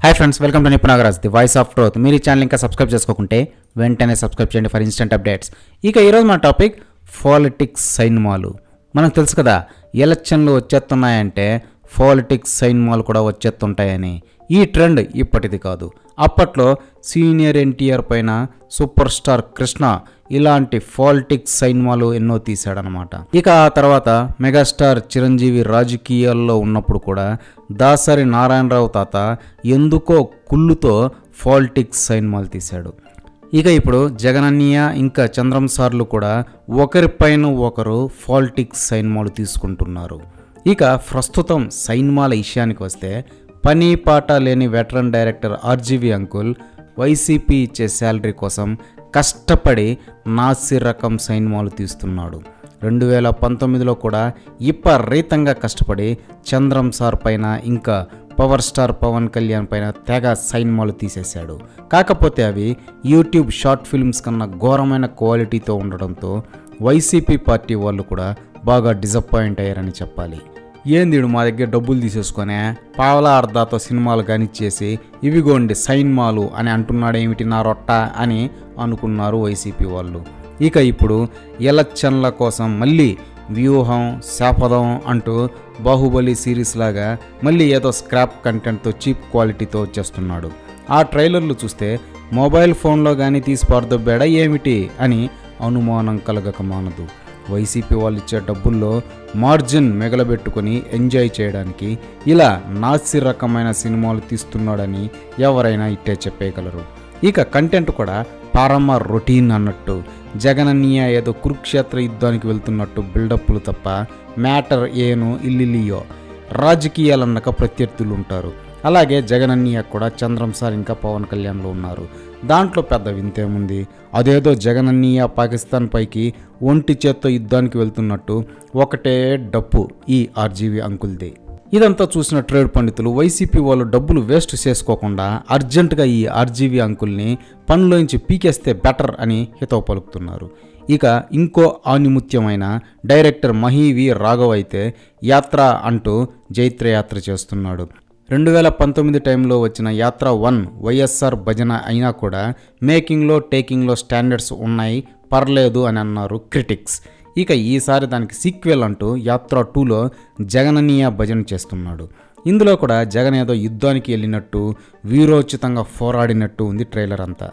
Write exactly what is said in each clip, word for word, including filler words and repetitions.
Hi friends, welcome to Nipun Nagaraj, the voice of truth. మీరు ఈ channel ఇంకా సబ్స్క్రైబ్ చేసుకోకుంటే వెంటనే సబ్స్క్రైబ్ చేయండి ఫర్ ఇన్స్టెంట్ అప్డేట్స్. ఇక ఈరోజు మన టాపిక్ పాలిటిక్స్ సైన్మాలు. మనకు తెలుసు కదా, ఎలక్షన్లు వచ్చేస్తున్నాయంటే పాలిటిక్స్ సైన్మాలు కూడా వచ్చేస్తుంటాయని. ఈ ట్రెండ్ ఇప్పటిది కాదు. అప్పట్లో సీనియర్ ఎన్టీఆర్ పైన సూపర్ స్టార్ కృష్ణ ఇలాంటి పాలిటిక్స్ సైన్మాలు ఎన్నో తీశాడనమాట. ఇక ఆ తర్వాత మెగాస్టార్ చిరంజీవి రాజకీయాల్లో ఉన్నప్పుడు కూడా దాసరి నారాయణరావు తాత ఎందుకో కుళ్ళుతో పాలిటిక్స్ సైన్మాలు తీశాడు. ఇక ఇప్పుడు జగనన్నయ్య ఇంకా చంద్రం సార్లు కూడా ఒకరిపైన ఒకరు పాలిటిక్స్ సైన్మాలు తీసుకుంటున్నారు. ఇక ప్రస్తుతం సైన్మాల విషయానికి వస్తే పని పాట లేని veteran director RGV uncle YCP ఇచ్చే శాలరీ కోసం కష్టపడి నాసి రకం సైన్మాలు తీస్తున్నాడు. రెండు వేల పంతొమ్మిదిలో కూడా విపరీతంగా కష్టపడి చంద్రం సార్ పైన ఇంకా పవర్ స్టార్ పవన్ కళ్యాణ్ పైన తెగ సైన్మాలు తీసేశాడు. కాకపోతే అవి యూట్యూబ్ షార్ట్ ఫిల్మ్స్ కన్నా ఘోరమైన క్వాలిటీతో ఉండడంతో వైసీపీ పార్టీ వాళ్ళు కూడా బాగా డిసప్పాయింట్ అయ్యారని చెప్పాలి. ఏందిడు మా దగ్గర డబ్బులు తీసేసుకొని పావలా అర్ధాతో సినిమాలు కానిచ్చేసి ఇవిగోండి సైన్మాలు అని అంటున్నాడేమిటి నా రొట్ట అని అనుకున్నారు వైసీపీ వాళ్ళు. ఇక ఇప్పుడు ఎలక్షన్ల కోసం మళ్ళీ వ్యూహం శాపదం అంటూ బాహుబలి సిరీస్ లాగా మళ్ళీ ఏదో స్క్రాప్ కంటెంట్తో చీప్ క్వాలిటీతో వచ్చేస్తున్నాడు. ఆ ట్రైలర్లు చూస్తే మొబైల్ ఫోన్లో కానీ తీసి పారదొబ్బాడా ఏమిటి అని అనుమానం కలగక మానదు. వైసీపీ వాళ్ళు ఇచ్చే డబ్బుల్లో మార్జిన్ మిగలబెట్టుకొని ఎంజాయ్ చేయడానికి ఇలా నాసి రకమైన సినిమాలు తీస్తున్నాడని ఎవరైనా ఇట్టే చెప్పేయగలరు. ఇక కంటెంట్ కూడా పారమ్మ రొటీన్ అన్నట్టు, జగనన్నయ్య ఏదో కురుక్షేత్ర యుద్ధానికి వెళ్తున్నట్టు బిల్డప్లు తప్ప మ్యాటర్ ఏను ఇల్లిలియో. రాజకీయాలన్నాక ప్రత్యర్థులు ఉంటారు. అలాగే జగనన్నయ్య కూడా చంద్రం సార్ ఇంకా పవన్ కళ్యాణ్లో ఉన్నారు. దాంట్లో పెద్ద వింతేముంది? అదేదో జగనన్నయ్య పాకిస్తాన్ పైకి ఒంటి చేత్తో యుద్ధానికి వెళ్తున్నట్టు ఒకటే డప్పు ఈ ఆర్జీవి అంకుల్ది. ఇదంతా చూసిన ట్రేడ్ పండితులు వైసీపీ వాళ్ళు డబ్బులు వేస్ట్ చేసుకోకుండా అర్జెంటుగా ఈ ఆర్జీవి అంకుల్ని పనిలోంచి పీకేస్తే బెటర్ అని హితవు పలుకుతున్నారు. ఇక ఇంకో ఆనిముత్యమైన డైరెక్టర్ మహీవి రాఘవ్ అయితే యాత్ర అంటూ జైత్రయాత్ర చేస్తున్నాడు. రెండు వేల పంతొమ్మిది టైంలో వచ్చిన యాత్ర వన్ వైఎస్ఆర్ భజన అయినా కూడా మేకింగ్లో టేకింగ్లో స్టాండర్డ్స్ ఉన్నాయి, పర్లేదు అని అన్నారు క్రిటిక్స్. ఇక ఈసారి దానికి సీక్వెల్ అంటూ యాత్ర టూలో జగనన్నయ్య భజన చేస్తున్నాడు. ఇందులో కూడా జగన్ ఏదో యుద్ధానికి వెళ్ళినట్టు వీరోచితంగా పోరాడినట్టు ఉంది ట్రైలర్ అంతా.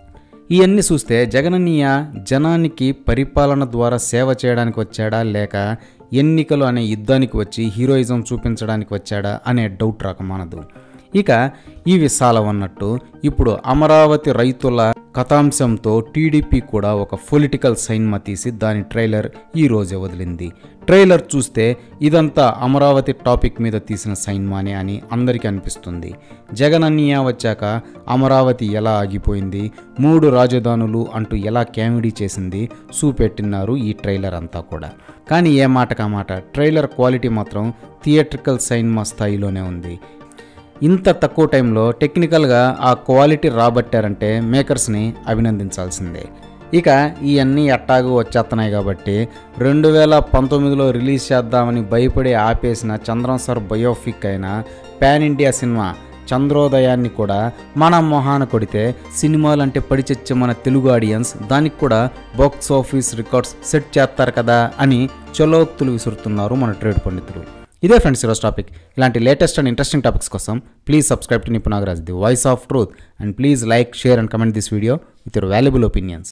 ఇవన్నీ చూస్తే జగనన్నయ్య జనానికి పరిపాలన ద్వారా సేవ చేయడానికి వచ్చాడా లేక ఎన్నికలు అనే యుద్ధానికి వచ్చి హీరోయిజం చూపించడానికి వచ్చాడా అనే డౌట్ రాకమానదు. ఇక ఈ విశాలవన్నట్టు ఇప్పుడు అమరావతి రైతుల కథాంశంతో టీడీపీ కూడా ఒక పొలిటికల్ సైన్మా తీసి దాని ట్రైలర్ ఈ రోజే వదిలింది. ట్రైలర్ చూస్తే ఇదంతా అమరావతి టాపిక్ మీద తీసిన సైన్మానే అని అందరికీ అనిపిస్తుంది. జగనన్నయ్య వచ్చాక అమరావతి ఎలా ఆగిపోయింది, మూడు రాజధానులు అంటూ ఎలా కామెడీ చేసింది చూపెట్టినారు ఈ ట్రైలర్ అంతా కూడా. కానీ ఏ మాటకా మాట ట్రైలర్ క్వాలిటీ మాత్రం థియేట్రికల్ సైన్మా స్థాయిలోనే ఉంది. ఇంత తక్కువ టైంలో టెక్నికల్గా ఆ క్వాలిటీ రాబట్టారంటే మేకర్స్ని అభినందించాల్సిందే. ఇక ఇవన్నీ ఎట్టాగు వచ్చేస్తున్నాయి కాబట్టి రెండు వేల పంతొమ్మిదిలో రిలీజ్ చేద్దామని భయపడి ఆపేసిన చంద్రం సార్ బయోపిక్ అయిన పాన్ ఇండియా సినిమా చంద్రోదయాన్ని కూడా మన మొహాన కొడితే సినిమాలంటే పడిచచ్చే మన తెలుగు ఆడియన్స్ దానికి కూడా బాక్స్ ఆఫీస్ రికార్డ్స్ సెట్ చేస్తారు కదా అని చలోక్తులు విసురుతున్నారు మన ట్రేడ్ పండితులు. ఇదే ఫ్రెండ్స్ ఈరోజు టాపిక్. ఇలాంటి లేటెస్ట్ అండ్ ఇంట్రెస్టింగ్ టాపిక్స్ కోసం please subscribe to Nipun Nagaraj, the voice of truth, and please like, share and comment this video with your valuable opinions.